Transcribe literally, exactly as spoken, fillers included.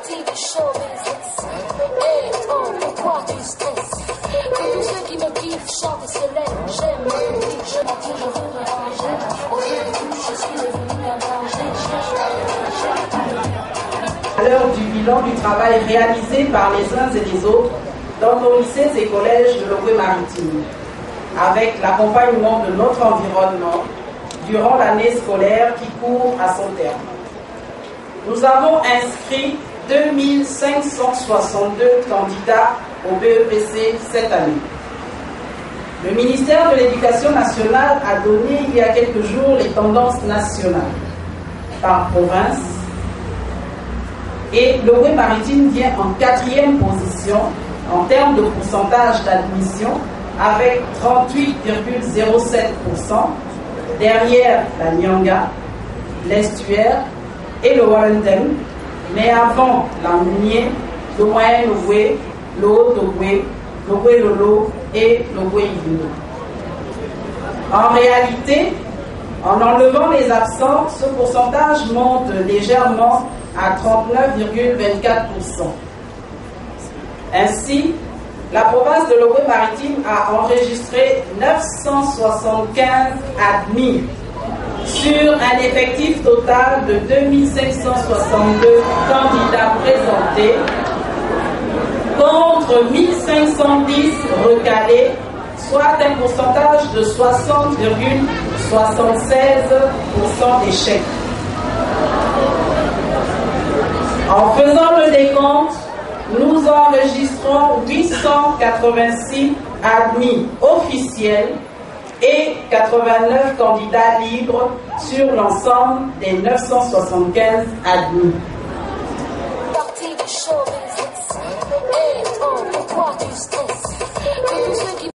partie du show business. Hey, oh, pourquoi tu stresses? Que tous ceux qui me kiffent chantent et se lèvent. J'aime le public, je m'attire, je veux me ranger. Au lieu de tout, je suis devenu un danger. À l'heure du bilan du travail réalisé par les uns et les autres dans nos lycées et collèges de Logoué-Maritime, avec l'accompagnement de notre environnement durant l'année scolaire qui court à son terme. Nous avons inscrit deux mille cinq cent soixante-deux candidats au B E P C cette année. Le ministère de l'Éducation nationale a donné il y a quelques jours les tendances nationales par province et Logoué-Maritime vient en quatrième position en termes de pourcentage d'admission avec trente-huit virgule zéro sept pour cent derrière la Nyanga, l'Estuaire et le Warendem, mais avant la Mounier, le Moyen-Logoué, le Haut-Logoué, le Logoué-Lolo et le Logoué-Ivindo. En réalité, en enlevant les absents, ce pourcentage monte légèrement à trente-neuf virgule vingt-quatre pour cent. Ainsi, la province de Logoué-Maritime a enregistré neuf cent soixante-quinze admis sur un effectif total de deux mille cinq cent soixante-deux candidats présentés contre mille cinq cent dix recalés, soit un pourcentage de soixante virgule soixante-seize pour cent d'échecs. En faisant le décompte, nous enregistrons huit cent quatre-vingt-six admis officiels et quatre-vingt-neuf candidats libres sur l'ensemble des neuf cent soixante-quinze admis. Partie du show business. Hey, oh, pourquoi tu stresses? Que tous ceux qui